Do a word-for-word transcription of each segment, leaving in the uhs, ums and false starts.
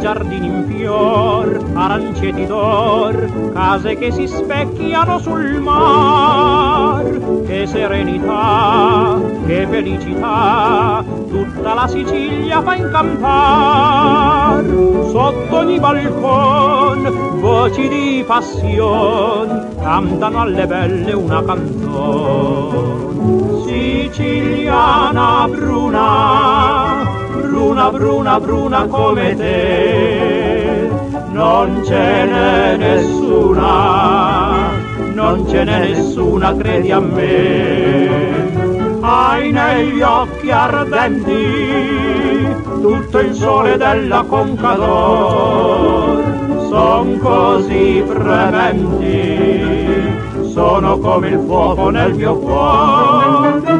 giardini in fior, aranceti d'or, case che si specchiano sul mar. Che serenità, che felicità, tutta la Sicilia fa incampar. Sotto ogni balcon voci di passion cantano alle belle una canzone. Siciliana bruna, bruna, bruna, bruna come te, non ce n'è nessuna, non ce n'è nessuna, credi a me. Hai negli occhi ardenti tutto il sole della Conca d'Or, son così frementi, sono come il fuoco nel mio cuore.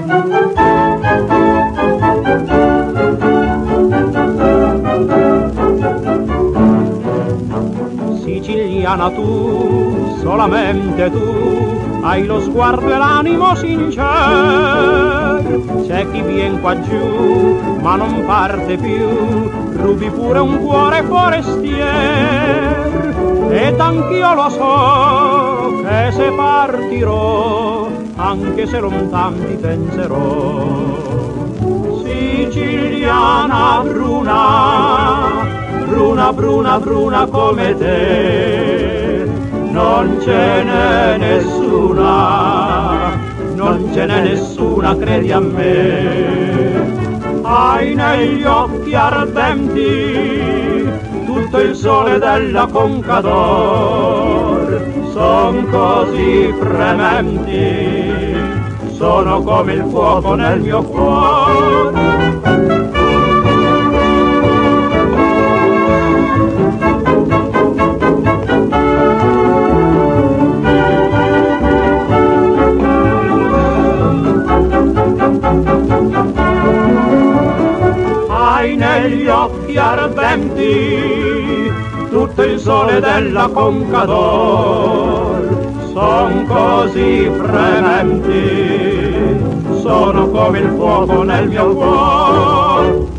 Siciliana tu, solamente tu, hai lo sguardo e l'animo sincero. C'è chi vien qua giù ma non parte più, rubi pure un cuore forestier. Ed anch'io lo so che se partirò, anche se lontan ti penserò. Siciliana bruna, bruna, bruna, bruna come te, non ce n'è nessuna, non ce n'è nessuna, credi a me. Hai negli occhi ardenti tutto il sole della Conca d'Or, son così frementi, sono come il fuoco nel mio cuore. Hai negli occhi ardenti tutto il sole della Conca d'Or, son così frementi, sono come il fuoco nel mio cuore.